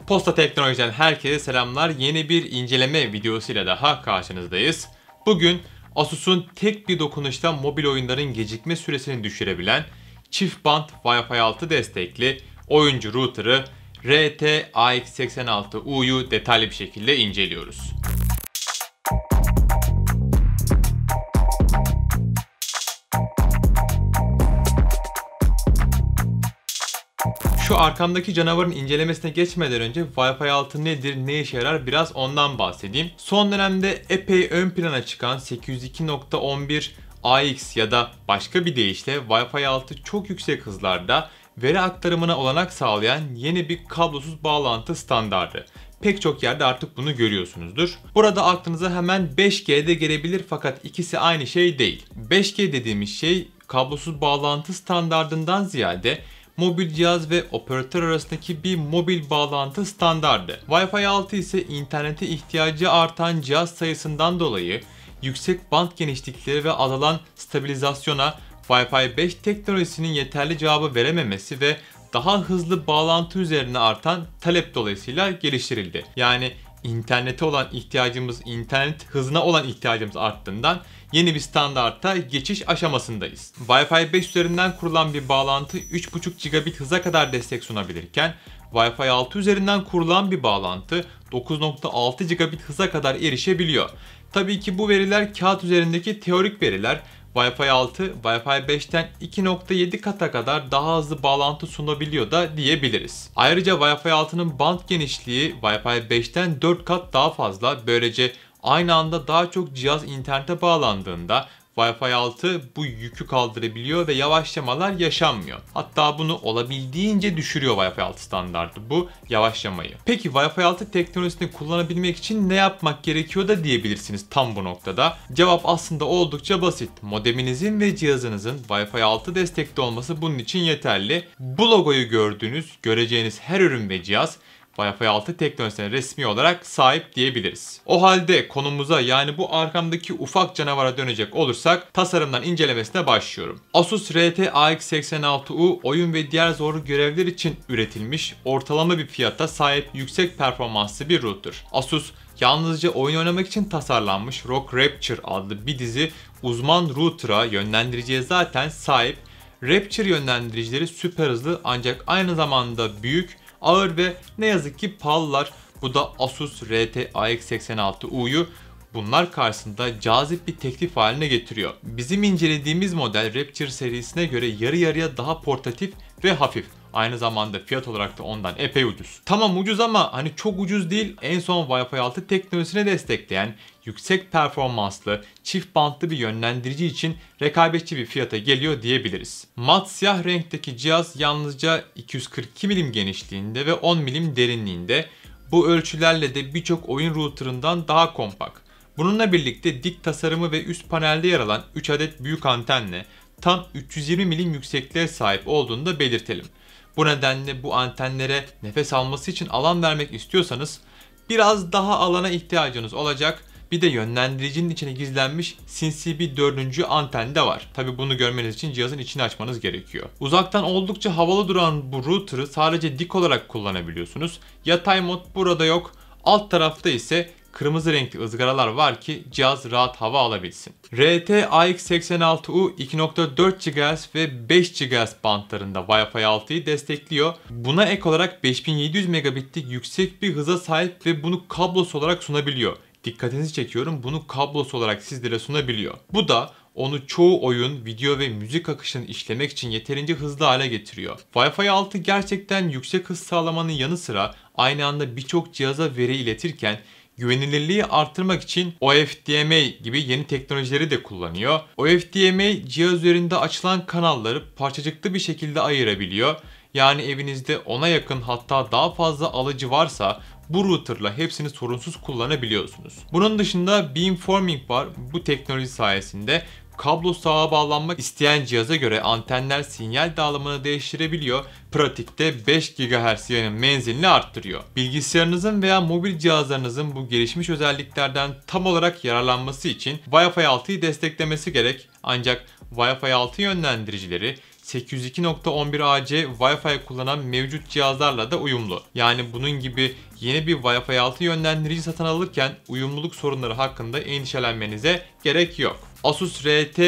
Posta Teknoloji'den herkese selamlar. Yeni bir inceleme videosuyla daha karşınızdayız. Bugün Asus'un tek bir dokunuşla mobil oyunların gecikme süresini düşürebilen çift band Wi-Fi 6 destekli oyuncu router'ı RT-AX86U'yu detaylı bir şekilde inceliyoruz. Şu arkamdaki canavarın incelemesine geçmeden önce Wi-Fi 6 nedir, ne işe yarar biraz ondan bahsedeyim. Son dönemde epey ön plana çıkan 802.11ax ya da başka bir deyişle Wi-Fi 6 çok yüksek hızlarda veri aktarımına olanak sağlayan yeni bir kablosuz bağlantı standardı. Pek çok yerde artık bunu görüyorsunuzdur. Burada aklınıza hemen 5G de gelebilir fakat ikisi aynı şey değil. 5G dediğimiz şey kablosuz bağlantı standardından ziyade mobil cihaz ve operatör arasındaki bir mobil bağlantı standardı. Wi-Fi 6 ise internete ihtiyacı artan cihaz sayısından dolayı yüksek band genişlikleri ve azalan stabilizasyona Wi-Fi 5 teknolojisinin yeterli cevabı verememesi ve daha hızlı bağlantı üzerine artan talep dolayısıyla geliştirildi. Yani internete olan ihtiyacımız, internet hızına olan ihtiyacımız arttığından yeni bir standarta geçiş aşamasındayız. Wi-Fi 5 üzerinden kurulan bir bağlantı 3.5 gigabit hıza kadar destek sunabilirken Wi-Fi 6 üzerinden kurulan bir bağlantı 9.6 gigabit hıza kadar erişebiliyor. Tabii ki bu veriler kağıt üzerindeki teorik veriler. Wi-Fi 6, Wi-Fi 5'ten 2.7 kata kadar daha hızlı bağlantı sunabiliyor da diyebiliriz. Ayrıca Wi-Fi 6'nın band genişliği Wi-Fi 5'ten 4 kat daha fazla. Böylece aynı anda daha çok cihaz internete bağlandığında Wi-Fi 6 bu yükü kaldırabiliyor ve yavaşlamalar yaşanmıyor. Hatta bunu olabildiğince düşürüyor Wi-Fi 6 standardı bu yavaşlamayı. Peki Wi-Fi 6 teknolojisini kullanabilmek için ne yapmak gerekiyor da diyebilirsiniz tam bu noktada. Cevap aslında oldukça basit. Modeminizin ve cihazınızın Wi-Fi 6 destekli olması bunun için yeterli. Bu logoyu göreceğiniz her ürün ve cihaz Wi-Fi 6 teknolojisine resmi olarak sahip diyebiliriz. O halde konumuza, yani bu arkamdaki ufak canavara dönecek olursak tasarımdan incelemesine başlıyorum. Asus RT-AX86U oyun ve diğer zorlu görevler için üretilmiş ortalama bir fiyata sahip yüksek performanslı bir router. Asus yalnızca oyun oynamak için tasarlanmış ROG Rapture adlı bir dizi uzman router'a, yönlendiriciye zaten sahip. Rapture yönlendiricileri süper hızlı ancak aynı zamanda büyük, ağır ve ne yazık ki pahalılar. Bu da Asus RT-AX86U'yu bunlar karşısında cazip bir teklif haline getiriyor. Bizim incelediğimiz model Rapture serisine göre yarı yarıya daha portatif ve hafif. Aynı zamanda fiyat olarak da ondan epey ucuz. Tamam ucuz ama hani çok ucuz değil. En son Wi-Fi 6 teknolojisini destekleyen yüksek performanslı çift bantlı bir yönlendirici için rekabetçi bir fiyata geliyor diyebiliriz. Mat siyah renkteki cihaz yalnızca 242 mm genişliğinde ve 10 mm derinliğinde. Bu ölçülerle de birçok oyun router'ından daha kompakt. Bununla birlikte dik tasarımı ve üst panelde yer alan 3 adet büyük antenle tam 320 mm yüksekliğe sahip olduğunu da belirtelim. Bu nedenle bu antenlere nefes alması için alan vermek istiyorsanız biraz daha alana ihtiyacınız olacak. Bir de yönlendiricinin içine gizlenmiş sinsi bir 4. anten de var. Tabi bunu görmeniz için cihazın içini açmanız gerekiyor. Uzaktan oldukça havalı duran bu router'ı sadece dik olarak kullanabiliyorsunuz. Yatay mod burada yok. Alt tarafta ise kırmızı renkli ızgaralar var ki cihaz rahat hava alabilsin. RT-AX86U 2.4 GHz ve 5 GHz bantlarında Wi-Fi 6'yı destekliyor. Buna ek olarak 5700 megabitlik yüksek bir hıza sahip ve bunu kablosuz olarak sunabiliyor. Dikkatinizi çekiyorum, bunu kablosuz olarak sizlere sunabiliyor. Bu da onu çoğu oyun, video ve müzik akışını işlemek için yeterince hızlı hale getiriyor. Wi-Fi 6 gerçekten yüksek hız sağlamanın yanı sıra aynı anda birçok cihaza veri iletirken güvenilirliği arttırmak için OFDMA gibi yeni teknolojileri de kullanıyor. OFDMA cihaz üzerinde açılan kanalları parçacıklı bir şekilde ayırabiliyor. Yani evinizde 10'a yakın hatta daha fazla alıcı varsa bu router'la hepsini sorunsuz kullanabiliyorsunuz. Bunun dışında beamforming var. Bu teknoloji sayesinde kablo sağa bağlanmak isteyen cihaza göre antenler sinyal dağılımını değiştirebiliyor. Pratikte 5 GHz yayın menzilini arttırıyor. Bilgisayarınızın veya mobil cihazlarınızın bu gelişmiş özelliklerden tam olarak yararlanması için Wi-Fi 6'yı desteklemesi gerek. Ancak Wi-Fi 6 yönlendiricileri 802.11ac Wi-Fi kullanan mevcut cihazlarla da uyumlu. Yani bunun gibi yeni bir Wi-Fi 6 yönlendirici satın alırken uyumluluk sorunları hakkında endişelenmenize gerek yok. Asus RT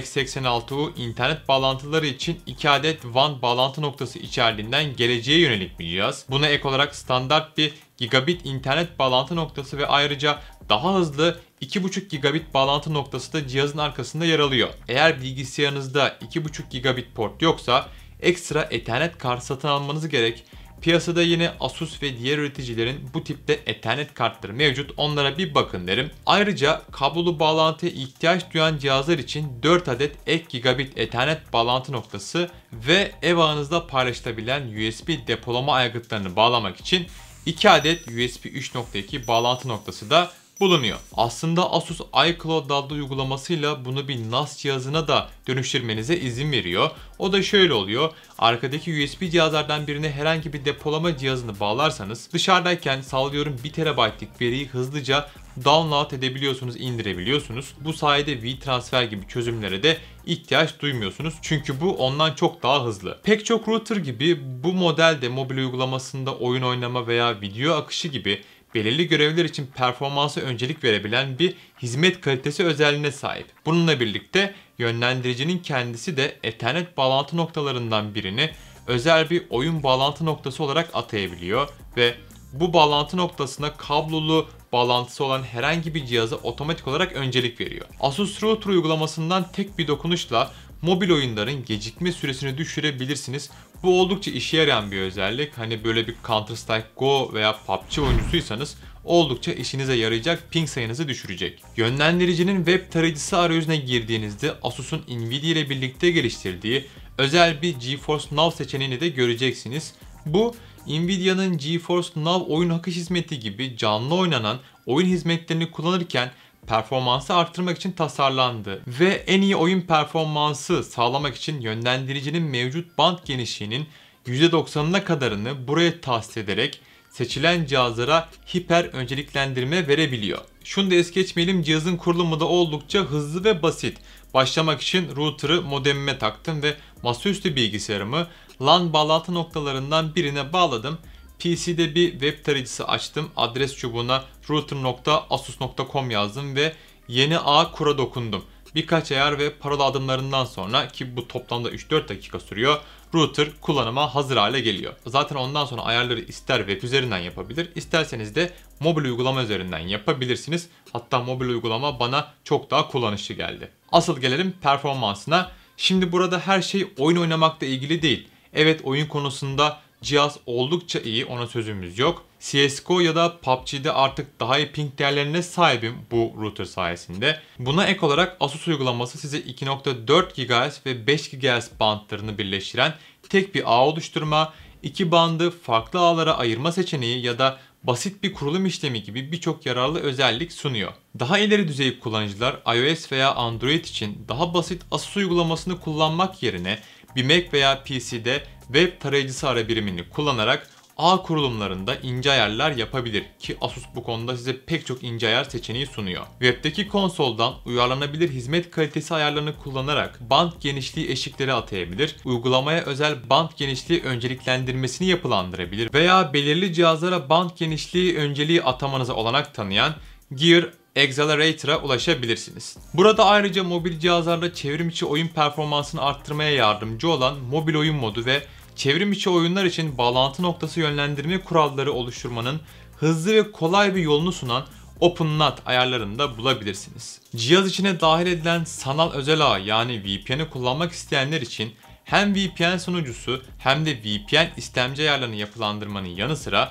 AX86U internet bağlantıları için 2 adet WAN bağlantı noktası içerdiğinden geleceğe yönelik bir cihaz. Buna ek olarak standart bir gigabit internet bağlantı noktası ve ayrıca daha hızlı 2.5 gigabit bağlantı noktası da cihazın arkasında yer alıyor. Eğer bilgisayarınızda 2.5 gigabit port yoksa ekstra Ethernet kart satın almanız gerek. Piyasada yine Asus ve diğer üreticilerin bu tipte Ethernet kartları mevcut. Onlara bir bakın derim. Ayrıca kablolu bağlantıya ihtiyaç duyan cihazlar için 4 adet ek gigabit Ethernet bağlantı noktası ve ev ağınızda paylaşılabilen USB depolama aygıtlarını bağlamak için 2 adet USB 3.2 bağlantı noktası da bulunuyor. Aslında Asus iCloud adlı uygulamasıyla bunu bir NAS cihazına da dönüştürmenize izin veriyor. O da şöyle oluyor. Arkadaki USB cihazlardan birine herhangi bir depolama cihazını bağlarsanız dışarıdayken sallıyorum 1 TB'lik veriyi hızlıca download edebiliyorsunuz, indirebiliyorsunuz. Bu sayede WeTransfer gibi çözümlere de ihtiyaç duymuyorsunuz. Çünkü bu ondan çok daha hızlı. Pek çok router gibi bu model de mobil uygulamasında oyun oynama veya video akışı gibi belirli görevler için performansa öncelik verebilen bir hizmet kalitesi özelliğine sahip. Bununla birlikte yönlendiricinin kendisi de Ethernet bağlantı noktalarından birini özel bir oyun bağlantı noktası olarak atayabiliyor ve bu bağlantı noktasına kablolu bağlantısı olan herhangi bir cihaza otomatik olarak öncelik veriyor. Asus Router uygulamasından tek bir dokunuşla mobil oyunların gecikme süresini düşürebilirsiniz. Bu oldukça işe yarayan bir özellik. Hani böyle bir Counter Strike Go veya PUBG oyuncusuysanız oldukça işinize yarayacak, ping sayınızı düşürecek. Yönlendiricinin web tarayıcısı arayüzüne girdiğinizde Asus'un Nvidia ile birlikte geliştirdiği özel bir GeForce Now seçeneğini de göreceksiniz. Bu Nvidia'nın GeForce Now oyun akış hizmeti gibi canlı oynanan oyun hizmetlerini kullanırken performansı arttırmak için tasarlandı ve en iyi oyun performansı sağlamak için yönlendiricinin mevcut band genişliğinin %90'ına kadarını buraya tahsis ederek seçilen cihazlara hiper önceliklendirme verebiliyor. Şunu da es geçmeyelim, cihazın kurulumu da oldukça hızlı ve basit. Başlamak için router'ı modemime taktım ve masaüstü bilgisayarımı LAN bağlantı noktalarından birine bağladım. PC'de bir web tarayıcısı açtım. Adres çubuğuna router.asus.com yazdım ve yeni ağ kura dokundum. Birkaç ayar ve parola adımlarından sonra, ki bu toplamda 3-4 dakika sürüyor, router kullanıma hazır hale geliyor. Zaten ondan sonra ayarları ister web üzerinden yapabilir, isterseniz de mobil uygulama üzerinden yapabilirsiniz. Hatta mobil uygulama bana çok daha kullanışlı geldi. Asıl gelelim performansına. Şimdi burada her şey oyun oynamakla ilgili değil. Evet, oyun konusunda cihaz oldukça iyi, ona sözümüz yok. CSGO ya da PUBG'de artık daha iyi ping değerlerine sahibim bu router sayesinde. Buna ek olarak Asus uygulaması size 2.4 GHz ve 5 GHz bandlarını birleştiren tek bir ağ oluşturma, iki bandı farklı ağlara ayırma seçeneği ya da basit bir kurulum işlemi gibi birçok yararlı özellik sunuyor. Daha ileri düzey kullanıcılar iOS veya Android için daha basit Asus uygulamasını kullanmak yerine bir Mac veya PC'de web tarayıcısı ara birimini kullanarak ağ kurulumlarında ince ayarlar yapabilir ki Asus bu konuda size pek çok ince ayar seçeneği sunuyor. Web'deki konsoldan uyarlanabilir hizmet kalitesi ayarlarını kullanarak band genişliği eşikleri atayabilir, uygulamaya özel band genişliği önceliklendirmesini yapılandırabilir veya belirli cihazlara band genişliği önceliği atamanıza olanak tanıyan Gear Accelerator'a ulaşabilirsiniz. Burada ayrıca mobil cihazlarda çevrim içi oyun performansını arttırmaya yardımcı olan mobil oyun modu ve çevrim içi oyunlar için bağlantı noktası yönlendirme kuralları oluşturmanın hızlı ve kolay bir yolunu sunan OpenNAT ayarlarını da bulabilirsiniz. Cihaz içine dahil edilen sanal özel ağ yani VPN'i kullanmak isteyenler için hem VPN sunucusu hem de VPN istemci ayarlarını yapılandırmanın yanı sıra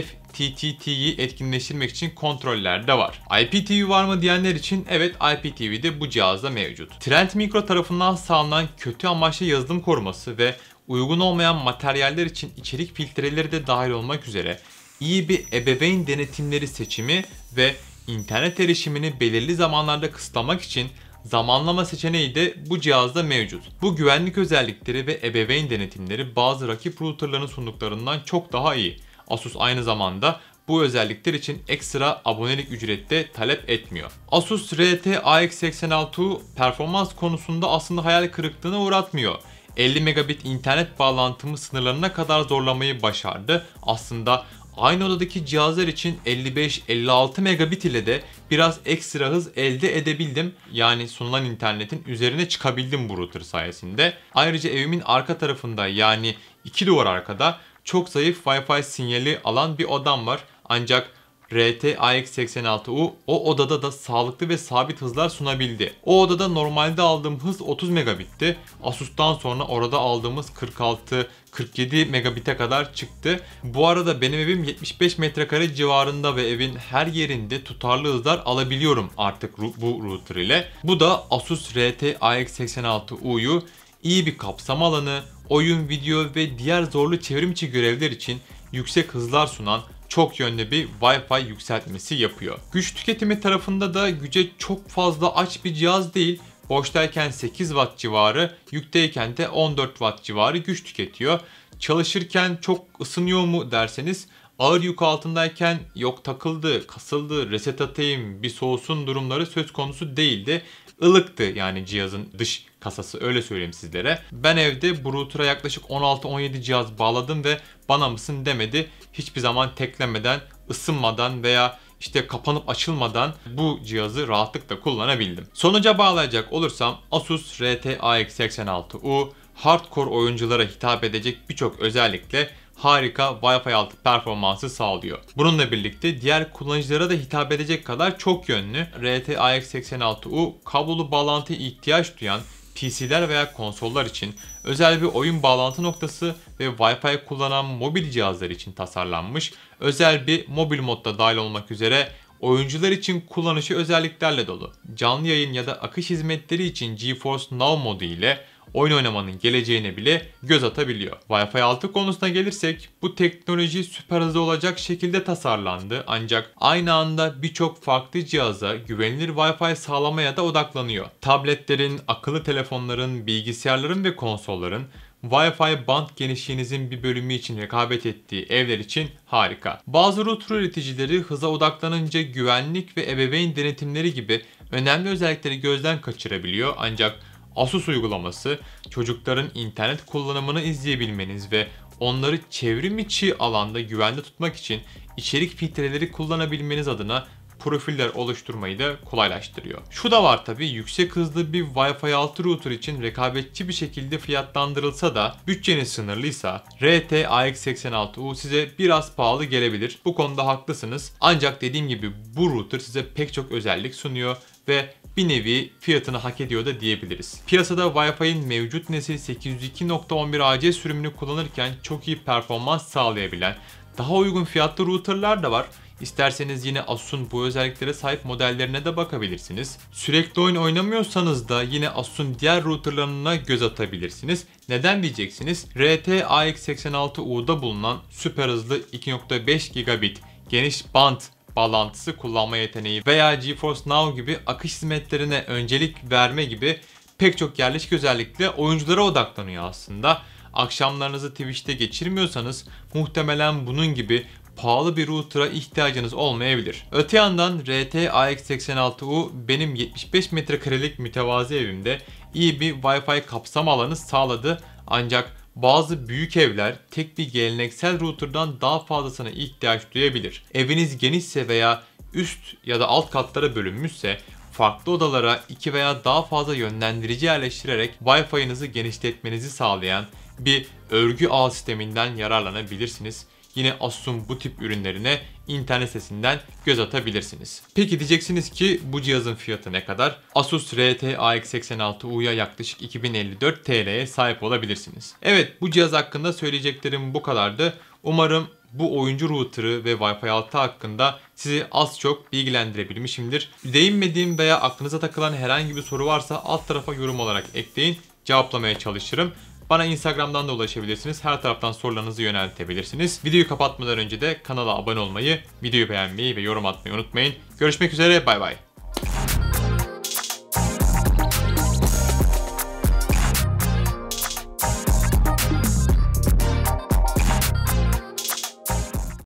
IFTTT'yi etkinleştirmek için kontroller de var. IPTV var mı diyenler için evet, IPTV de bu cihazda mevcut. Trend Micro tarafından sağlanan kötü amaçlı yazılım koruması ve uygun olmayan materyaller için içerik filtreleri de dahil olmak üzere iyi bir ebeveyn denetimleri seçimi ve internet erişimini belirli zamanlarda kısıtlamak için zamanlama seçeneği de bu cihazda mevcut. Bu güvenlik özellikleri ve ebeveyn denetimleri bazı rakip routerların sunduklarından çok daha iyi. Asus aynı zamanda bu özellikler için ekstra abonelik ücreti de talep etmiyor. Asus RT AX86 performans konusunda aslında hayal kırıklığına uğratmıyor. 50 megabit internet bağlantımı sınırlarına kadar zorlamayı başardı. Aslında aynı odadaki cihazlar için 55-56 megabit ile de biraz ekstra hız elde edebildim. Yani sunulan internetin üzerine çıkabildim bu router sayesinde. Ayrıca evimin arka tarafında, yani 2 duvar arkada, çok zayıf Wi-Fi sinyali alan bir odam var. Ancak RT-AX86U o odada da sağlıklı ve sabit hızlar sunabildi. O odada normalde aldığım hız 30 megabitti. Asus'tan sonra orada aldığımız 46-47 megabite kadar çıktı. Bu arada benim evim 75 metrekare civarında ve evin her yerinde tutarlı hızlar alabiliyorum artık bu router ile. Bu da Asus RT-AX86U'yu iyi bir kapsam alanı, oyun, video ve diğer zorlu çevrimiçi görevler için yüksek hızlar sunan çok yönlü bir Wi-Fi yükseltmesi yapıyor. Güç tüketimi tarafında da güce çok fazla aç bir cihaz değil. Boştayken 8 Watt civarı, yükteyken de 14 Watt civarı güç tüketiyor. Çalışırken çok ısınıyor mu derseniz, ağır yük altındayken yok takıldı, kasıldı, reset atayım, bir soğusun durumları söz konusu değildi. Ilıktı yani cihazın dış kasası, öyle söyleyeyim sizlere. Ben evde bu router'a yaklaşık 16-17 cihaz bağladım ve bana mısın demedi. Hiçbir zaman teklemeden, ısınmadan veya işte kapanıp açılmadan bu cihazı rahatlıkla kullanabildim. Sonuca bağlayacak olursam, Asus RT-AX86U hardcore oyunculara hitap edecek birçok özellikle harika Wi-Fi 6 performansı sağlıyor. Bununla birlikte diğer kullanıcılara da hitap edecek kadar çok yönlü. RT-AX86U kablolu bağlantıya ihtiyaç duyan PC'ler veya konsollar için özel bir oyun bağlantı noktası ve Wi-Fi kullanan mobil cihazlar için tasarlanmış. Özel bir mobil modda dahil olmak üzere oyuncular için kullanışı özelliklerle dolu. Canlı yayın ya da akış hizmetleri için GeForce Now modu ile oyun oynamanın geleceğine bile göz atabiliyor. Wi-Fi 6 konusuna gelirsek, bu teknoloji süper hızlı olacak şekilde tasarlandı, ancak aynı anda birçok farklı cihaza güvenilir Wi-Fi sağlamaya da odaklanıyor. Tabletlerin, akıllı telefonların, bilgisayarların ve konsolların Wi-Fi band genişliğinizin bir bölümü için rekabet ettiği evler için harika. Bazı router üreticileri hıza odaklanınca güvenlik ve ebeveyn denetimleri gibi önemli özellikleri gözden kaçırabiliyor, ancak Asus uygulaması çocukların internet kullanımını izleyebilmeniz ve onları çevrim içi alanda güvende tutmak için içerik filtreleri kullanabilmeniz adına profiller oluşturmayı da kolaylaştırıyor. Şu da var tabi, yüksek hızlı bir Wi-Fi 6 router için rekabetçi bir şekilde fiyatlandırılsa da bütçeniz sınırlıysa RT-AX86U size biraz pahalı gelebilir. Bu konuda haklısınız. Ancak dediğim gibi bu router size pek çok özellik sunuyor ve bir nevi fiyatını hak ediyor da diyebiliriz. Piyasada Wi-Fi'nin mevcut nesil 802.11ac sürümünü kullanırken çok iyi performans sağlayabilen daha uygun fiyatlı routerlar da var. İsterseniz yine Asus'un bu özelliklere sahip modellerine de bakabilirsiniz. Sürekli oyun oynamıyorsanız da yine Asus'un diğer routerlarına göz atabilirsiniz. Neden diyeceksiniz? RT-AX86U'da bulunan süper hızlı 2.5 gigabit geniş band bağlantısı kullanma yeteneği veya GeForce Now gibi akış hizmetlerine öncelik verme gibi pek çok yerleşik özellikle oyunculara odaklanıyor aslında. Akşamlarınızı Twitch'te geçirmiyorsanız muhtemelen bunun gibi pahalı bir router'a ihtiyacınız olmayabilir. Öte yandan RT-AX86U benim 75 metrekarelik mütevazi evimde iyi bir Wi-Fi kapsam alanı sağladı, ancak bazı büyük evler tek bir geleneksel router'dan daha fazlasına ihtiyaç duyabilir. Eviniz genişse veya üst ya da alt katlara bölünmüşse farklı odalara 2 veya daha fazla yönlendirici yerleştirerek Wi-Fi'nizi genişletmenizi sağlayan bir örgü ağ sisteminden yararlanabilirsiniz. Yine Asus'un bu tip ürünlerine internet sitesinden göz atabilirsiniz. Peki diyeceksiniz ki bu cihazın fiyatı ne kadar? Asus RT-AX86U'ya yaklaşık 2054 TL'ye sahip olabilirsiniz. Evet, bu cihaz hakkında söyleyeceklerim bu kadardı. Umarım bu oyuncu router'ı ve Wi-Fi 6 hakkında sizi az çok bilgilendirebilmişimdir. Değinmediğim veya aklınıza takılan herhangi bir soru varsa alt tarafa yorum olarak ekleyin. Cevaplamaya çalışırım. Bana Instagram'dan da ulaşabilirsiniz. Her taraftan sorularınızı yöneltebilirsiniz. Videoyu kapatmadan önce de kanala abone olmayı, videoyu beğenmeyi ve yorum atmayı unutmayın. Görüşmek üzere, bay bay.